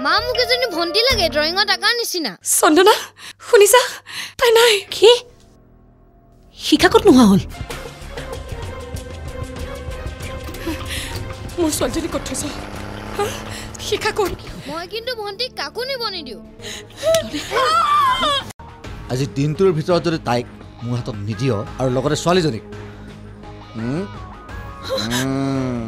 মা মোক এজনী ভণ্টি লাগে ড্ৰয়িঙত আকাৰ নিচিনা চন্দনা শুনিছা তাই নাই কি শিখা ক'ত নোহোৱা হ'ল মোৰ ছোৱালীজনী ক'ত থৈছ শিখা ক'ত মই কিন্তু ভণ্টিক কাকো নিব নিদিওঁ আজি দিনটোৰ ভিতৰত যদি তাইক মোৰ হাতত নিদিয় আৰু লগতে ছোৱালীজনীক